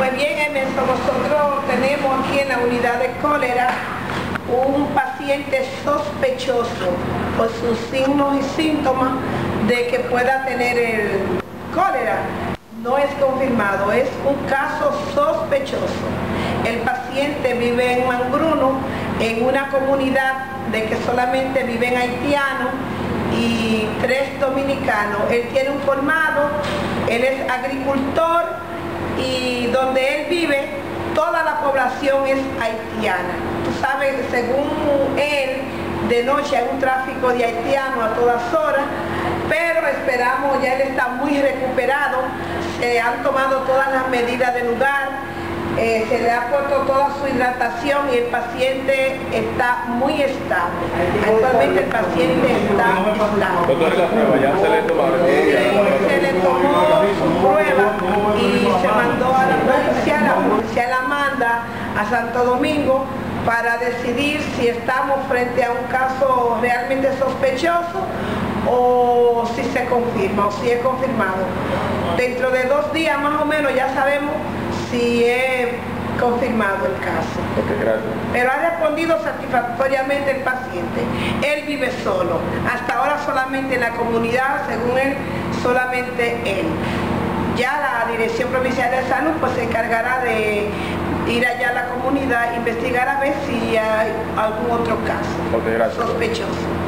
Pues bien, Emerson, nosotros tenemos aquí en la unidad de cólera un paciente sospechoso por sus signos y síntomas de que pueda tener el cólera. No es confirmado, es un caso sospechoso. El paciente vive en Mangruno, en una comunidad de que solamente viven haitianos y 3 dominicanos. Él tiene un colmado, él es agricultor y donde él vive toda la población es haitiana. Tú sabes, según él, de noche hay un tráfico de haitianos a todas horas, pero esperamos, ya él está muy recuperado, se han tomado todas las medidas del lugar, se le ha puesto toda su hidratación y el paciente está muy estable. Actualmente el paciente está estable. ¿Ya se le tomaron? Se le tomó su prueba y se mandó a la policía la manda a Santo Domingo para decidir si estamos frente a un caso realmente sospechoso o si se confirma o si es confirmado. Dentro de 2 días más o menos ya sabemos si es confirmado el caso. Okay, gracias. Pero ha respondido satisfactoriamente el paciente. Él vive solo. Hasta ahora solamente en la comunidad, según él, solamente él. Ya la Dirección Provincial de Salud pues se encargará de ir allá a la comunidad, investigar a ver si hay algún otro caso Okay, gracias. sospechoso.